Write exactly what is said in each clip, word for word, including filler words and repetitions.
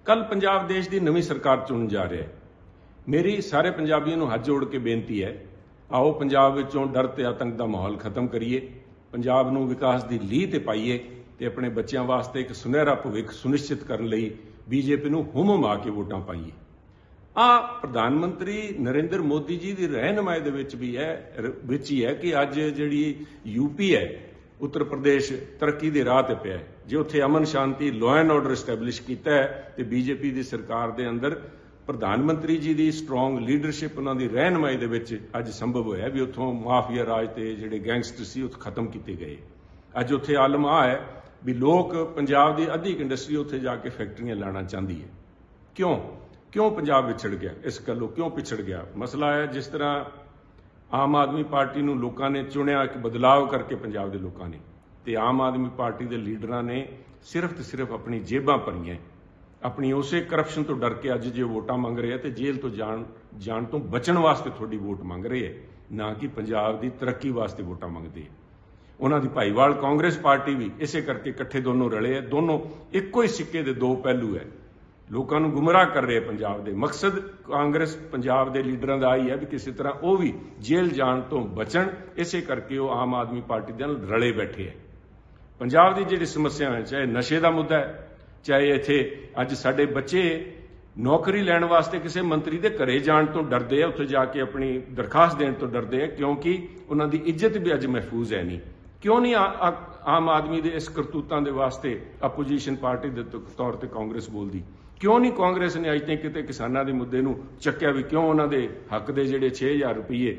कल पंजाब देश की नवी सरकार चुनन जा रहा है। मेरी सारे पंजाबियों को हाथ जोड़ के बेनती है, आओ पंजाब विचों डर ते आतंक का माहौल खत्म करिए, पंजाब नूं विकास की लीह ते पाईए ते अपने बच्चों वास्ते एक सुनहरा भविख सुनिश्चित करने लई बीजेपी नूं हुम हुमा के वोटां पाईए। आ प्रधानमंत्री नरेंद्र मोदी जी की रहनुमाई दे विच भी है विच ही है कि अज जिहड़ी यूपी है, उत्तर प्रदेश तरक्की के राह ते पिया है। जे उत्थे अमन शांति लॉ एंड ऑर्डर एस्टैबलिश किया है तो बीजेपी की सरकार के अंदर प्रधानमंत्री जी की स्ट्रोंग लीडरशिप उन्होंने रहनुमाई दे विच अज संभव होया भी उत्थों माफिया राज ते जिहड़े गैंगस्टर सी उत्थे खत्म किए गए। अज उत्थे आलम आ है भी लोग पंजाब की अद्धी इंडस्ट्री उत्थे जाके फैक्ट्रियां लाना चाहती है। क्यों क्यों पंजाब विछड़ गया, इस गलों क्यों पिछड़ गया? मसला है जिस तरह आम आदमी पार्टी नूं लोकां ने चुनिया, एक बदलाव करके पंजाब के लोगों ने, ते आम आदमी पार्टी के लीडरां ने सिर्फ तो सिर्फ अपनी जेबां भरियां, अपनी उसे करप्शन तो डर के अज जो वोटां मंग रहे हैं तो जेल तो जान जान तो बचन वास्ते थोड़ी वोट मंग रहे हैं, ना कि पंजाब की तरक्की वास्ते वोटां मंगते हैं। उन्हां दी भाईवाल कांग्रेस पार्टी भी इसे करके इकट्ठे दोनों रले है, दोनों इक्को ही सिक्के के दो पहलू है, लोगों को गुमराह कर रहे हैं। पंजाब के मकसद कांग्रेस पंजाब के लीडरां दा आई है भी किसी तरह वो भी जेल जान तो बचन, इसे करके वो आम आदमी पार्टी दे नाल रले बैठे है। पंजाब की जिहड़ी समस्या है, चाहे नशे का मुद्दा है, चाहे इत्थे अज साडे बच्चे नौकरी लैण वास्ते किसी मंत्री के घरे जाण तो डरदे है, उत्थे जाके अपनी दरखास्त देण तो डरदे है, क्योंकि उन्हां दी इज्जत भी अज महफूज है नहीं। क्यों नहीं आ, आ, आम आदमी के इस करतूतां दे वास्ते अपोजिशन पार्टी के तौर पर कांग्रेस बोलदी? क्यों नहीं कांग्रेस ने अज तक किते किसानां दे मुद्दे नूं चक्किया भी? क्यों उन्हां दे हक दे जिहड़े छे हज़ार रुपये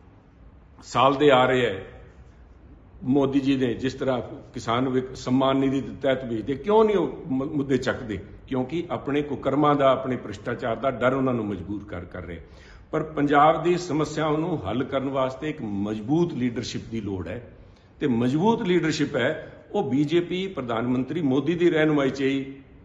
साल दे आ रहे हैं मोदी जी ने, जिस तरह किसान सम्मान निधि के तहत भेजते, क्यों नहीं वो मुद्दे चकते? क्योंकि अपने कुकर्मां दा, अपने भ्रष्टाचार का डर उन्होंने मजबूर कर कर रहे। पर पंजाब की समस्याओं नूं हल करने वास्ते एक मजबूत लीडरशिप की लोड़ है, तो मजबूत लीडरशिप है वो बीजेपी प्रधानमंत्री मोदी की रहनुमाई च ही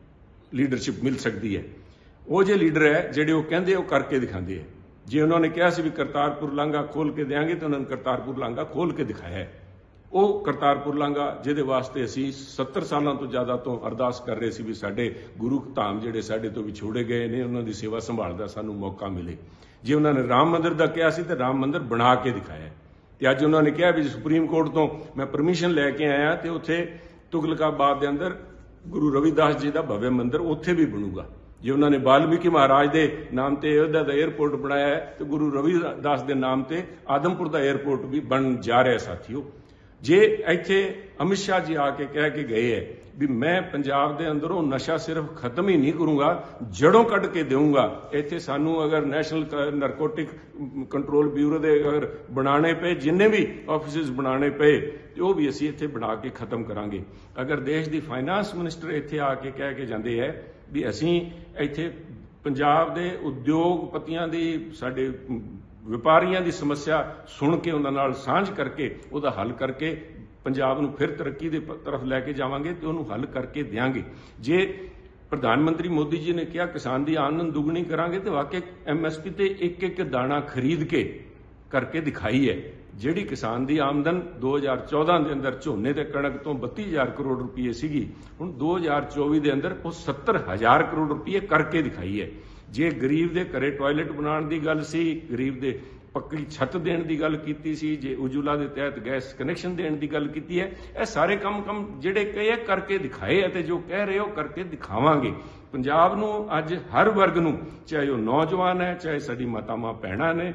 लीडरशिप मिल सकती है। वो जो लीडर है जिहड़े वो कहंदे वो करके दिखाते हैं। जे उन्होंने कहा सी भी करतारपुर लांघा खोल के देंगे तो उन्होंने करतारपुर लांघा खोल के दिखाया है। वो करतारपुर लांघा जिहदे वास्ते असीं सत्तर सालों तो ज़्यादा तो अरदास कर रहे सी भी साडे गुरु धाम जिहड़े साडे तो विछोड़े गए ने, उन्हां दी सेवा संभाल दा सानूं मौका मिले। जे उन्होंने राम मंदिर का कहा सी तो राम मंदिर बना के दिखाया। तो अज उन्होंने कहा भी सुप्रीम कोर्ट तो मैं परमिशन लैके आया तो उत्थे तुगलकाबाद के अंदर गुरु रविदास जी का भव्य मंदिर उत्थे भी बनूगा। जे उन्होंने वाल्मीकि महाराज के नाम से अयोध्या का एयरपोर्ट बनाया है तो गुरु रविदास के नाम से आदमपुर का एयरपोर्ट भी बन जा रहा है। साथियों, जे इत्थे अमित शाह जी आके कह के गए है भी मैं पंजाब के अंदरों नशा सिर्फ खत्म ही नहीं करूंगा, जड़ों कट के दूंगा। इत्थे सानू अगर नैशनल नारकोटिक कंट्रोल ब्यूरो के अगर बनाने पे, जिन्ने भी ऑफिस बनाने पे, तो वो भी असीं इत्थे बना के खत्म करांगे। अगर देश की फाइनांस मिनिस्टर इत्थे आके कह के जाते हैं भी असीं इत्थे पंजाब के उद्योगपतियों की, साडे व्यापारियों की समस्या सुन के उन्हां नाल सांझ करके उहदा हल करके पंजाब नूं फिर तरक्की की तरफ लैके जावांगे तो उन्होंने हल करके देंगे। जे प्रधानमंत्री मोदी जी ने कहा किसान की आमदन दुगनी करांगे तो वाकई एम एस पी ते एक एक दाना खरीद के करके दिखाई है। जिहड़ी किसान की आमदन दो हज़ार चौदह के अंदर झोने ते कणक तो बत्ती हज़ार करोड़ रुपये सीगी, हुण दो हज़ार चौबी के अंदर वो सत्तर हज़ार करोड़ रुपये करके दिखाई है। जे गरीब के घरे टॉयलेट बनाने की गल सी, गरीब के पक्की छत देने की गल की सी, जे उज्जवला के तहत गैस कनैक्शन देने की गल की है, यह सारे काम काम जिहड़े कहे करके दिखाए है, जो कह रहे हो करके दिखावांगे। पंजाब नूं अज हर वर्ग नूं, चाहे वह नौजवान है, चाहे साडी मातावां भैणां ने,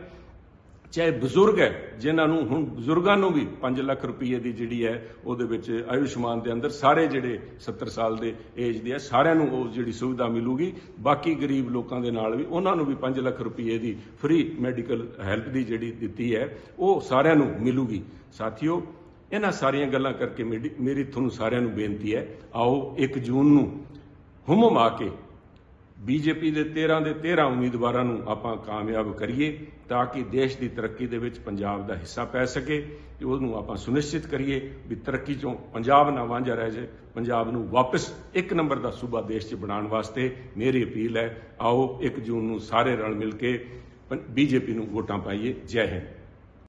चाहे बजुर्ग है, जिन्होंने हुण बजुर्गों को भी पांच लाख रुपये की जिहड़ी है उहदे विच आयुष्मान के अंदर सारे जिहड़े सत्तर साल के एज दे है सारिਆਂ ਨੂੰ ਉਹ ਜਿਹੜੀ सुविधा मिलूगी। बाकी गरीब लोगों के नाल भी उन्होंने भी पांच लाख रुपये की फ्री मैडिकल हैल्प की जिहड़ी दित्ती है वो सारिਆਂ ਨੂੰ मिलूगी। साथियों, इन्हां सारियां गल्लां करके मेरी मेरी तुहानूं सारिਆਂ ਨੂੰ बेनती है, आओ एक जून नूं हुम हुमा के बीजेपी के तेरह के तेरह उम्मीदवारों आपां कामयाब करिए ताकि देश की तरक्की दे विच पंजाब का हिस्सा पै सके। उहनूं आपां सुनिश्चित करिए भी तरक्की चों पंजाब ना वांझा रह जाए, पंजाब नूं वापस एक नंबर का सूबा देश च बनाउण वास्ते मेरी अपील है, आओ एक जून नूं सारे रल मिल के बीजेपी नूं वोटां पाइए। जय हिंद।